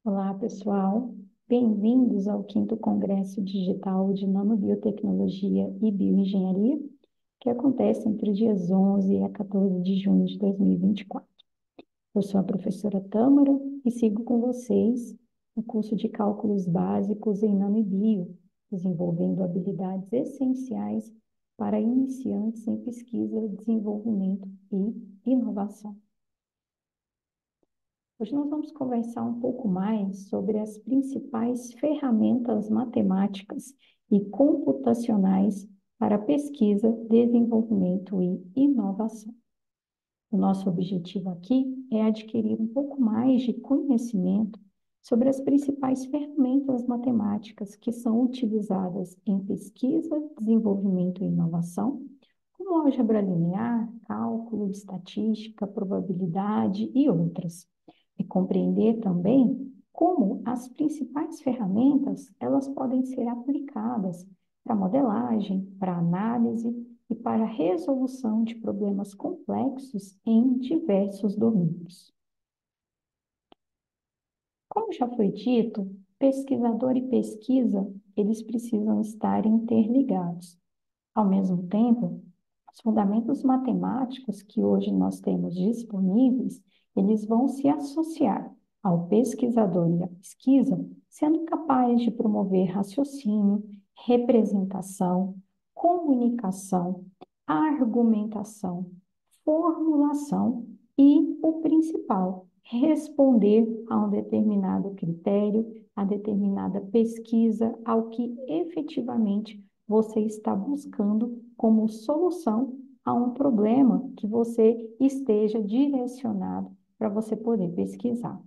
Olá, pessoal. Bem-vindos ao 5º Congresso Digital de Nanobiotecnologia e Bioengenharia, que acontece entre os dias 11 e 14 de junho de 2024. Eu sou a professora Tâmara e sigo com vocês o curso de Cálculos Básicos em Nano e Bio, desenvolvendo habilidades essenciais para iniciantes em pesquisa, desenvolvimento e inovação. Hoje nós vamos conversar um pouco mais sobre as principais ferramentas matemáticas e computacionais para pesquisa, desenvolvimento e inovação. O nosso objetivo aqui é adquirir um pouco mais de conhecimento sobre as principais ferramentas matemáticas que são utilizadas em pesquisa, desenvolvimento e inovação, como álgebra linear, cálculo, estatística, probabilidade e outras. E compreender também como as principais ferramentas elas podem ser aplicadas para modelagem, para análise e para resolução de problemas complexos em diversos domínios. Como já foi dito, pesquisador e pesquisa, eles precisam estar interligados. Ao mesmo tempo, os fundamentos matemáticos que hoje nós temos disponíveis, eles vão se associar ao pesquisador e à pesquisa, sendo capazes de promover raciocínio, representação, comunicação, argumentação, formulação e, o principal, responder a um determinado critério, a determinada pesquisa, ao que efetivamente você está buscando como solução a um problema que você esteja direcionado para você poder pesquisar.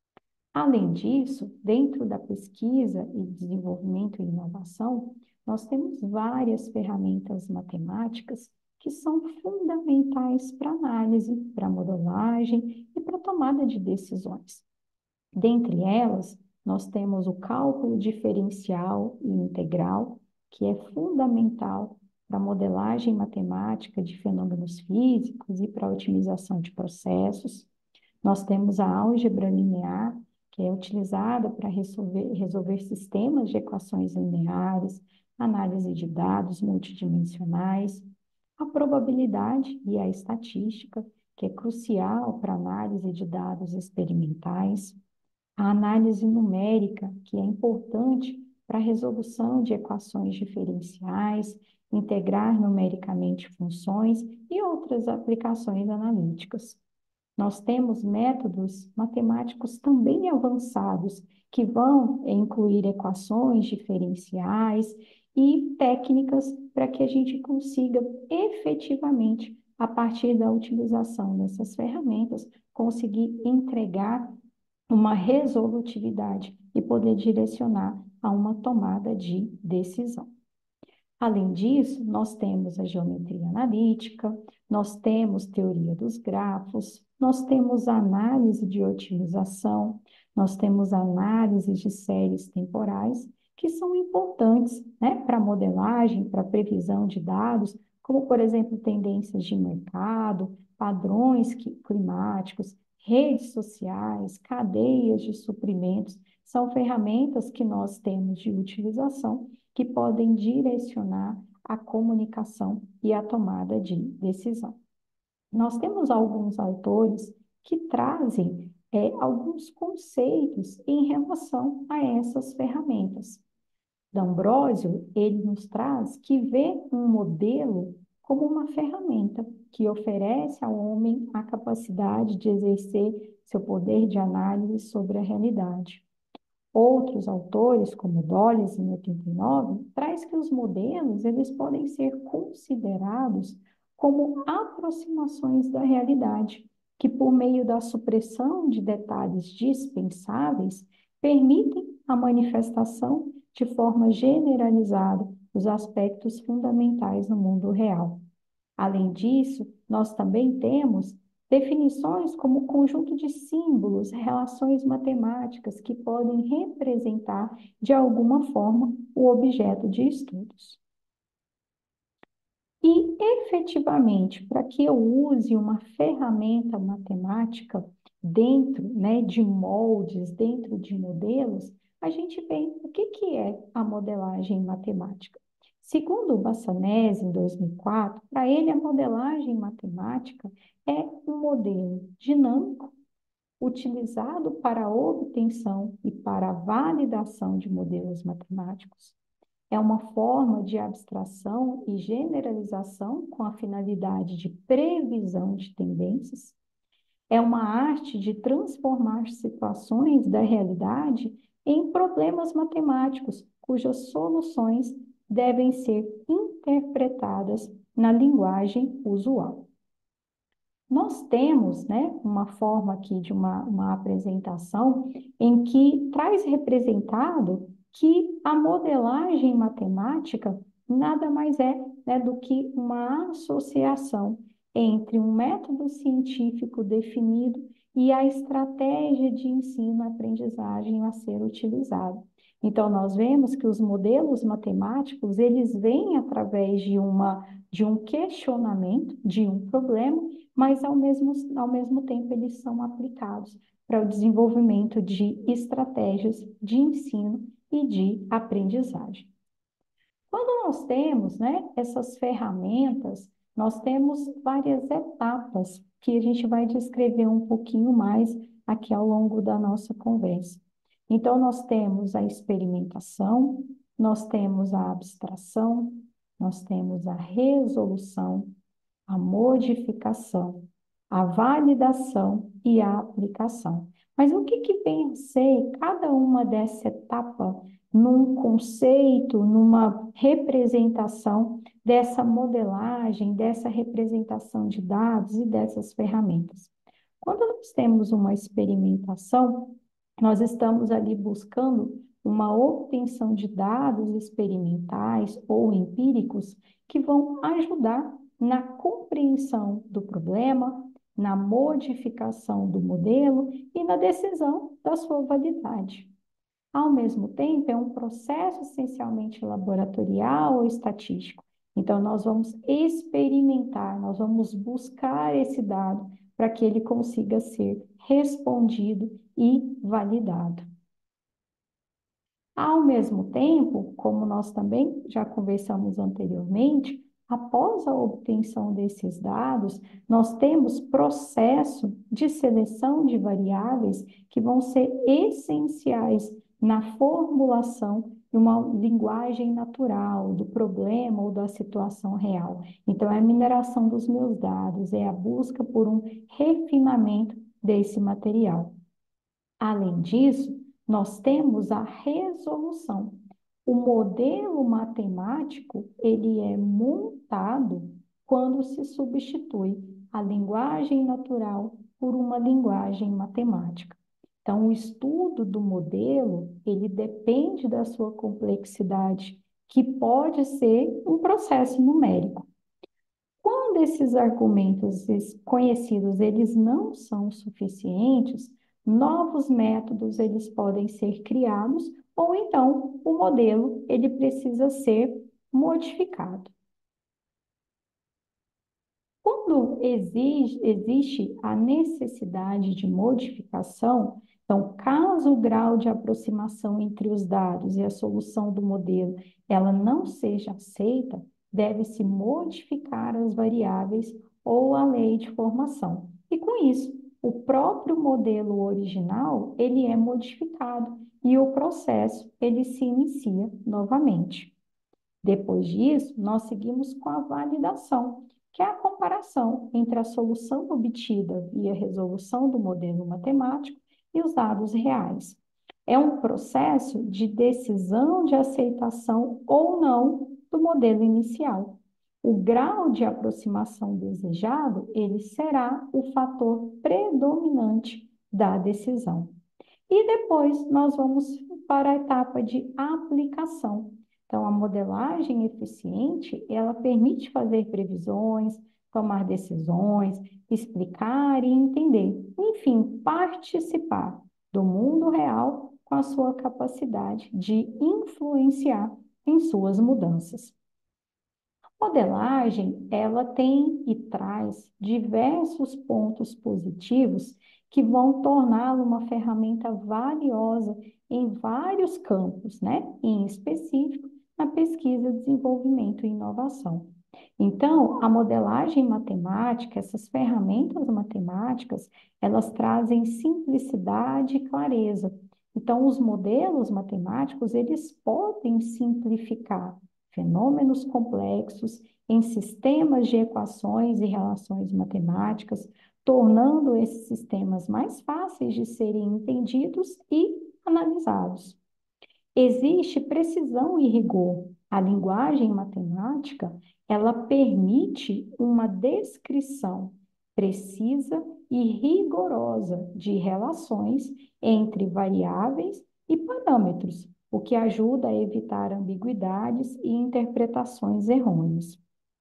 Além disso, dentro da pesquisa e desenvolvimento e inovação, nós temos várias ferramentas matemáticas que são fundamentais para análise, para modelagem e para tomada de decisões. Dentre elas, nós temos o cálculo diferencial e integral, que é fundamental para a modelagem matemática de fenômenos físicos e para a otimização de processos. Nós temos a álgebra linear, que é utilizada para resolver sistemas de equações lineares, análise de dados multidimensionais, a probabilidade e a estatística, que é crucial para a análise de dados experimentais, a análise numérica, que é importante para a resolução de equações diferenciais, integrar numericamente funções e outras aplicações analíticas. Nós temos métodos matemáticos também avançados, que vão incluir equações diferenciais e técnicas para que a gente consiga efetivamente, a partir da utilização dessas ferramentas, conseguir entregar uma resolutividade e poder direcionar a uma tomada de decisão. Além disso, nós temos a geometria analítica, nós temos teoria dos grafos, nós temos a análise de otimização, nós temos análise de séries temporais, que são importantes, né, para modelagem, para previsão de dados, como, por exemplo, tendências de mercado, padrões climáticos, redes sociais, cadeias de suprimentos, são ferramentas que nós temos de utilização que podem direcionar a comunicação e a tomada de decisão. Nós temos alguns autores que trazem alguns conceitos em relação a essas ferramentas. D'Ambrosio, ele nos traz que vê um modelo como uma ferramenta que oferece ao homem a capacidade de exercer seu poder de análise sobre a realidade. Outros autores, como Dolles, em 89, traz que os modelos eles podem ser considerados como aproximações da realidade, que por meio da supressão de detalhes dispensáveis, permitem a manifestação de forma generalizada dos aspectos fundamentais no mundo real. Além disso, nós também temos definições como conjunto de símbolos, relações matemáticas que podem representar, de alguma forma, o objeto de estudos. E, efetivamente, para que eu use uma ferramenta matemática dentro, né, de moldes, dentro de modelos, a gente vê o que é a modelagem matemática. Segundo o Bassanese, em 2004, para ele a modelagem matemática é um modelo dinâmico utilizado para a obtenção e para a validação de modelos matemáticos. É uma forma de abstração e generalização com a finalidade de previsão de tendências. É uma arte de transformar situações da realidade em problemas matemáticos, cujas soluções devem ser interpretadas na linguagem usual. Nós temos, né, uma forma aqui de uma apresentação em que traz representado que a modelagem matemática nada mais é, né, do que uma associação entre um método científico definido e a estratégia de ensino-aprendizagem a ser utilizada. Então, nós vemos que os modelos matemáticos, eles vêm através de um questionamento, de um problema, mas ao mesmo tempo eles são aplicados para o desenvolvimento de estratégias de ensino e de aprendizagem. Quando nós temos, né, essas ferramentas, nós temos várias etapas que a gente vai descrever um pouquinho mais aqui ao longo da nossa conversa. Então, nós temos a experimentação, nós temos a abstração, nós temos a resolução, a modificação, a validação e a aplicação. Mas o que vem a ser cada uma dessa etapa num conceito, numa representação dessa modelagem, dessa representação de dados e dessas ferramentas? Quando nós temos uma experimentação, nós estamos ali buscando uma obtenção de dados experimentais ou empíricos que vão ajudar na compreensão do problema, na modificação do modelo e na decisão da sua validade. Ao mesmo tempo, é um processo essencialmente laboratorial ou estatístico. Então, nós vamos experimentar, nós vamos buscar esse dado para que ele consiga ser respondido e validado. Ao mesmo tempo, como nós também já conversamos anteriormente, após a obtenção desses dados, nós temos processo de seleção de variáveis que vão ser essenciais na formulação de uma linguagem natural do problema ou da situação real. Então, é a mineração dos meus dados, é a busca por um refinamento desse material. Além disso, nós temos a resolução. O modelo matemático, ele é montado quando se substitui a linguagem natural por uma linguagem matemática. Então, o estudo do modelo, ele depende da sua complexidade, que pode ser um processo numérico. Quando esses argumentos conhecidos eles não são suficientes, novos métodos eles podem ser criados ou então o modelo ele precisa ser modificado. Quando existe a necessidade de modificação, então, caso o grau de aproximação entre os dados e a solução do modelo ela não seja aceita, deve-se modificar as variáveis ou a lei de formação. E com isso, o próprio modelo original, ele é modificado e o processo, ele se inicia novamente. Depois disso, nós seguimos com a validação, que é a comparação entre a solução obtida via resolução do modelo matemático e os dados reais. É um processo de decisão de aceitação ou não do modelo inicial. O grau de aproximação desejado, ele será o fator predominante da decisão. E depois nós vamos para a etapa de aplicação. Então, a modelagem eficiente, ela permite fazer previsões, tomar decisões, explicar e entender. Enfim, participar do mundo real com a sua capacidade de influenciar em suas mudanças. Modelagem, ela tem e traz diversos pontos positivos que vão torná-la uma ferramenta valiosa em vários campos, né? Em específico, na pesquisa, desenvolvimento e inovação. Então, a modelagem matemática, essas ferramentas matemáticas, elas trazem simplicidade e clareza. Então, os modelos matemáticos, eles podem simplificar fenômenos complexos em sistemas de equações e relações matemáticas, tornando esses sistemas mais fáceis de serem entendidos e analisados. Existe precisão e rigor. A linguagem matemática, ela permite uma descrição precisa e rigorosa de relações entre variáveis e parâmetros, o que ajuda a evitar ambiguidades e interpretações errôneas.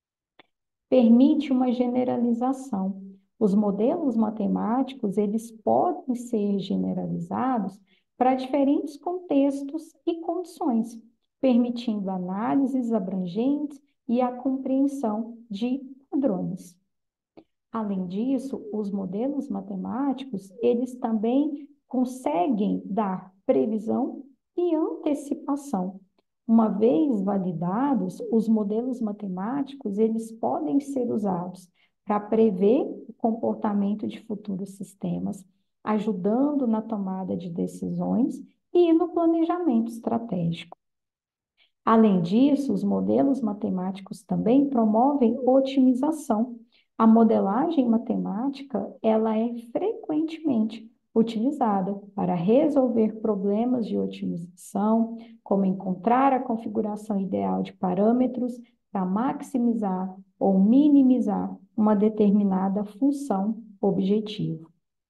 Permite uma generalização. Os modelos matemáticos, eles podem ser generalizados para diferentes contextos e condições, permitindo análises abrangentes e a compreensão de padrões. Além disso, os modelos matemáticos, eles também conseguem dar previsão e antecipação. Uma vez validados, os modelos matemáticos, eles podem ser usados para prever o comportamento de futuros sistemas, ajudando na tomada de decisões e no planejamento estratégico. Além disso, os modelos matemáticos também promovem otimização. A modelagem matemática, ela é frequentemente utilizada para resolver problemas de otimização, como encontrar a configuração ideal de parâmetros para maximizar ou minimizar uma determinada função objetivo.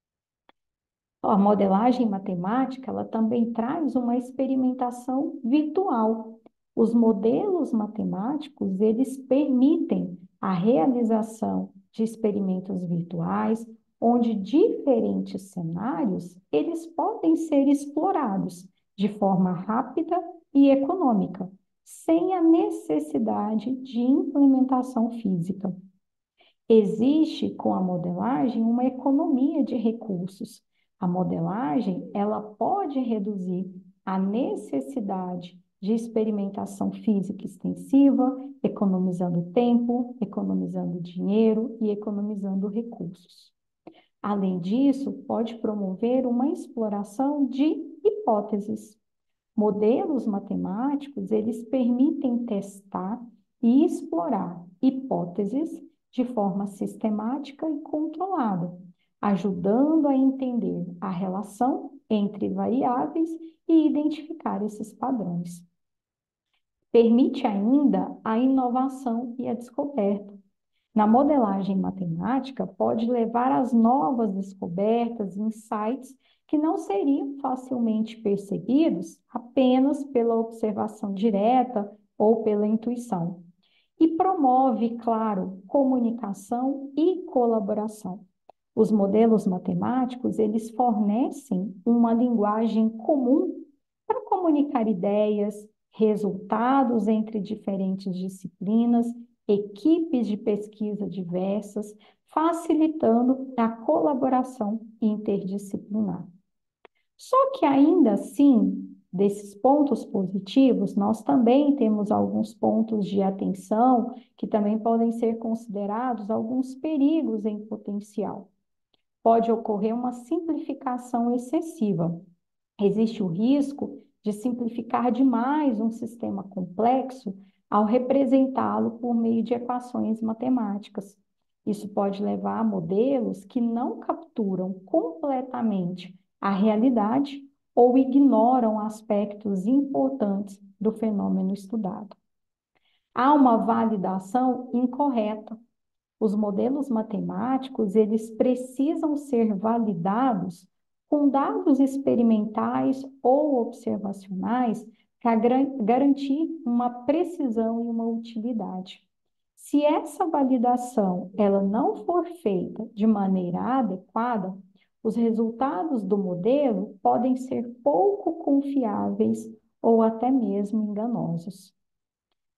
A modelagem matemática, ela também traz uma experimentação virtual. Os modelos matemáticos, eles permitem a realização de experimentos virtuais, onde diferentes cenários, eles podem ser explorados de forma rápida e econômica, sem a necessidade de implementação física. Existe com a modelagem uma economia de recursos. A modelagem, ela pode reduzir a necessidade de experimentação física extensiva, economizando tempo, economizando dinheiro e economizando recursos. Além disso, pode promover uma exploração de hipóteses. Modelos matemáticos, eles permitem testar e explorar hipóteses de forma sistemática e controlada, ajudando a entender a relação entre variáveis e identificar esses padrões. Permite ainda a inovação e a descoberta. Na modelagem matemática, pode levar às novas descobertas, insights que não seriam facilmente percebidos apenas pela observação direta ou pela intuição. E promove, claro, comunicação e colaboração. Os modelos matemáticos, eles fornecem uma linguagem comum para comunicar ideias, resultados entre diferentes disciplinas, equipes de pesquisa diversas, facilitando a colaboração interdisciplinar. Só que ainda assim, desses pontos positivos, nós também temos alguns pontos de atenção que também podem ser considerados alguns perigos em potencial. Pode ocorrer uma simplificação excessiva. Existe o risco de simplificar demais um sistema complexo ao representá-lo por meio de equações matemáticas. Isso pode levar a modelos que não capturam completamente a realidade ou ignoram aspectos importantes do fenômeno estudado. Há uma validação incorreta. Os modelos matemáticos, eles precisam ser validados com dados experimentais ou observacionais para garantir uma precisão e uma utilidade. Se essa validação ela não for feita de maneira adequada, os resultados do modelo podem ser pouco confiáveis ou até mesmo enganosos.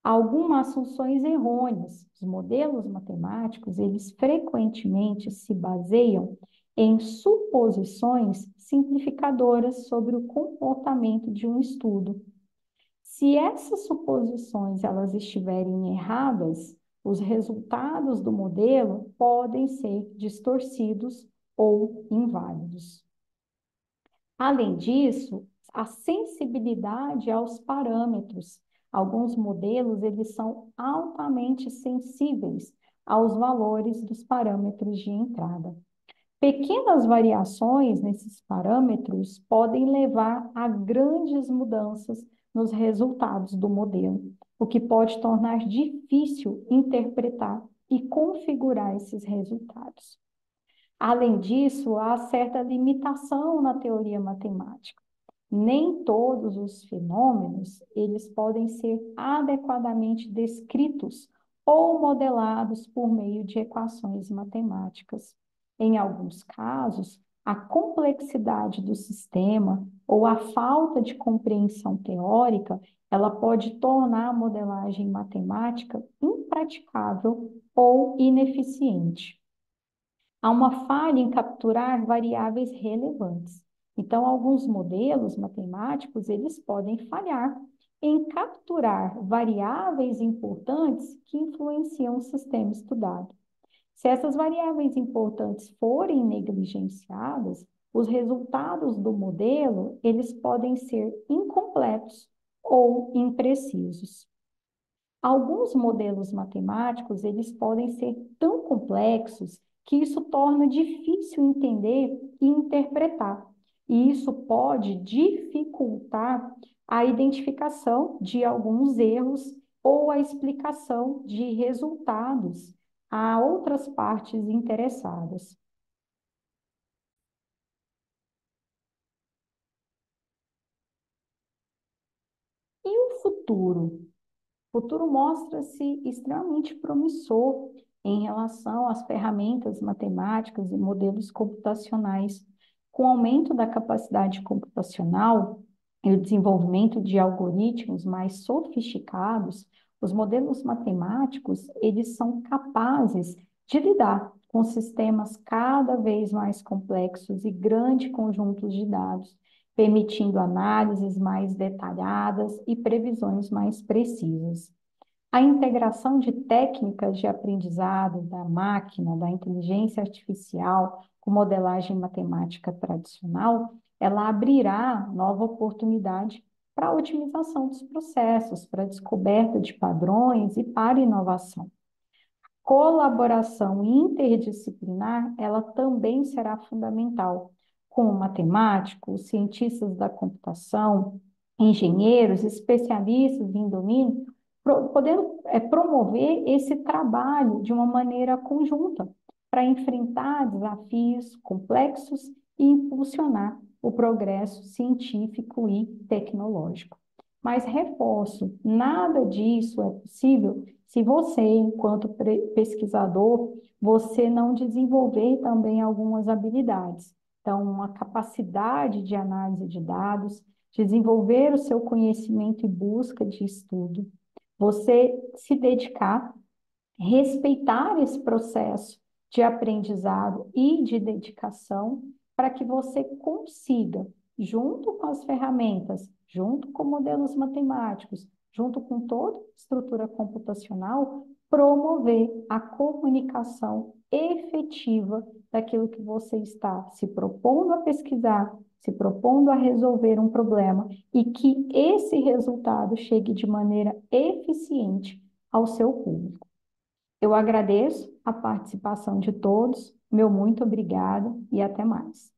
Algumas assunções errôneas. Os modelos matemáticos, eles frequentemente se baseiam em suposições simplificadoras sobre o comportamento de um estudo. Se essas suposições elas estiverem erradas, os resultados do modelo podem ser distorcidos ou inválidos. Além disso, a sensibilidade aos parâmetros. Alguns modelos, eles são altamente sensíveis aos valores dos parâmetros de entrada. Pequenas variações nesses parâmetros podem levar a grandes mudanças nos resultados do modelo, o que pode tornar difícil interpretar e configurar esses resultados. Além disso, há certa limitação na teoria matemática. Nem todos os fenômenos, eles podem ser adequadamente descritos ou modelados por meio de equações matemáticas. Em alguns casos, a complexidade do sistema ou a falta de compreensão teórica, ela pode tornar a modelagem matemática impraticável ou ineficiente. Há uma falha em capturar variáveis relevantes. Então, alguns modelos matemáticos, eles podem falhar em capturar variáveis importantes que influenciam o sistema estudado. Se essas variáveis importantes forem negligenciadas, os resultados do modelo, eles podem ser incompletos ou imprecisos. Alguns modelos matemáticos, eles podem ser tão complexos que isso torna difícil entender e interpretar. E isso pode dificultar a identificação de alguns erros ou a explicação de resultados a outras partes interessadas. E o futuro? O futuro mostra-se extremamente promissor em relação às ferramentas matemáticas e modelos computacionais. Com o aumento da capacidade computacional e o desenvolvimento de algoritmos mais sofisticados, os modelos matemáticos, eles são capazes de lidar com sistemas cada vez mais complexos e grandes conjuntos de dados, permitindo análises mais detalhadas e previsões mais precisas. A integração de técnicas de aprendizado da máquina, da inteligência artificial, com modelagem matemática tradicional, ela abrirá nova oportunidade para a otimização dos processos, para a descoberta de padrões e para a inovação. Colaboração interdisciplinar, ela também será fundamental, com matemáticos, cientistas da computação, engenheiros, especialistas em domínio, podendo promover esse trabalho de uma maneira conjunta para enfrentar desafios complexos e impulsionar o progresso científico e tecnológico. Mas reforço, nada disso é possível se você, enquanto pesquisador, você não desenvolver também algumas habilidades. Então, uma capacidade de análise de dados, desenvolver o seu conhecimento e busca de estudo, você se dedicar, respeitar esse processo de aprendizado e de dedicação para que você consiga, junto com as ferramentas, junto com modelos matemáticos, junto com toda a estrutura computacional, promover a comunicação efetiva daquilo que você está se propondo a pesquisar, se propondo a resolver um problema e que esse resultado chegue de maneira eficiente ao seu público. Eu agradeço a participação de todos, meu muito obrigado e até mais.